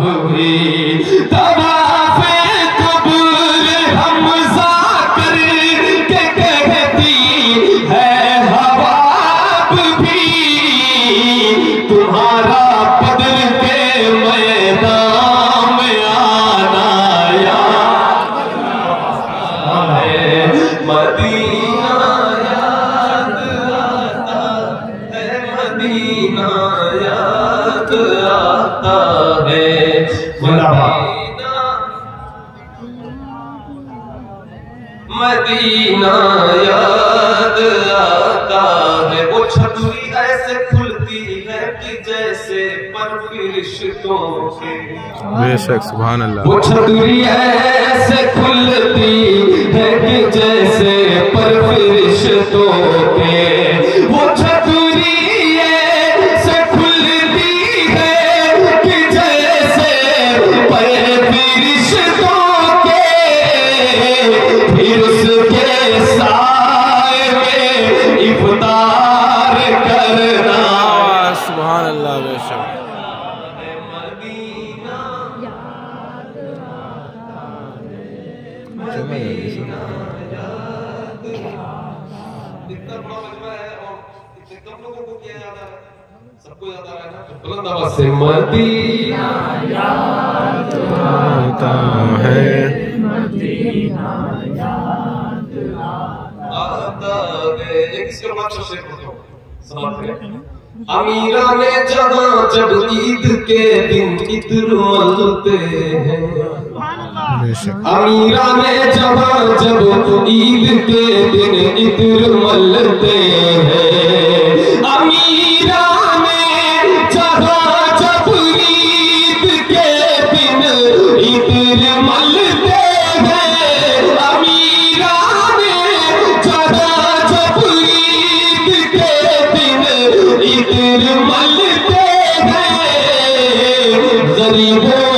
भी तवाफ़े क़ुबूर हमज़ा करके कहती है हवाब भी तुम्हारा बदर के मैदान में आना याद है। मदीना याद आता है, मदीना याद आता है, मदीना याद आता है। वो छतरी ऐसे खुलती है कि जैसे पर फरिश्तों के, बेशक सुभान अल्लाह। वो छतरी ऐसे खुलती है कि जैसे पर फरिश्तों के, वो छतरी ऐसे खुलती है कि जैसे पर फरिश्तों के, फिर उसके साए में इफ्तार करना सुभान अल्लाह। बेशक सबको याद आ रहा है ना, बुलंद आवाज से मदीना याद आता है, मदीना याद आता है। एक इसके बाद शेर पढ़ता हूं, समाप्त करें। अमीरा ने जहां जब ईद के दिन इत्र मलते हैं, अमीरा ने जहां जब ईद के दिन इत्र मलते हैं, अमीरा ने जहां जब ईद के दिन इत्र मलते हैं, अमीरा ने जहां जब ईद के दिन इत्र मलते हैं, गरीबों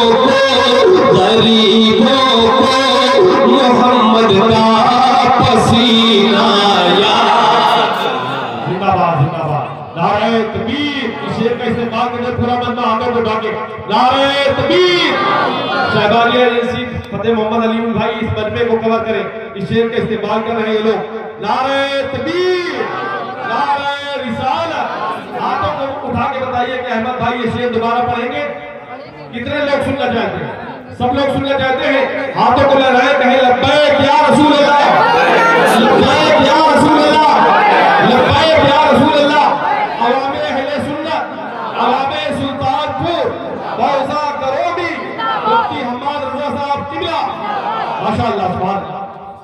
को मोहम्मद का पसीना याद। जिंदाबाद जिंदाबाद। नारे तकबीर। इस शेर का इस्तेमाल करने पूरा बंदा आगे को ढाके नारे तकबीर। शहबानी एजेंसी फतेह मोहम्मद अलीम भाई इस मजमे को कवर करें। इस शेर का इस्तेमाल कर रहे हैं लोग। नारे तकबीर, नारे रिसालत। हाथों को उठा के बताइए कि अहमद भाई ये शेर दोबारा पढ़ेंगे। कितने लोग सुनना चाहते हैं? सब लोग सुनना चाहते हैं। हाथों को लहराए, कहें लब्बैक या रसूल अल्लाह, लब्बैक या रसूल अल्लाह, लब्बैक या रसूल अल्लाह। अवामे अहले सुन्नत, अवामे सुल्तानपुर, बौसा करोगी, मुफ्ती हम्माद रजा साहब किबला, माशाअल्लाह सुभान अल्लाह।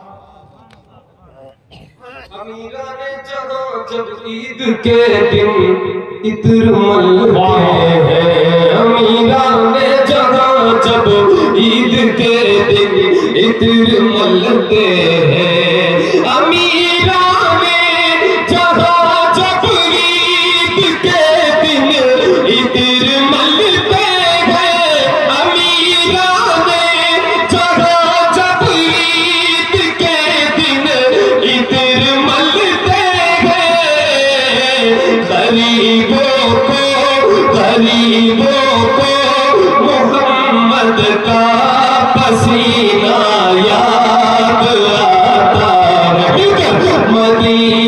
अमीरा ने जहां जब ईद के दिन इत्र मलते हैं, अमीरा ने जहां जब ईद के दिन इत्र मलते हैं, अमीरा ने जहां जब ईद के दिन इत्र मलते हैं, अमीरा ने जहां जब ईद के दिन इत्र मलते हैं, गरीबों को मोहम्मद का पसीना याद आता है। मदीना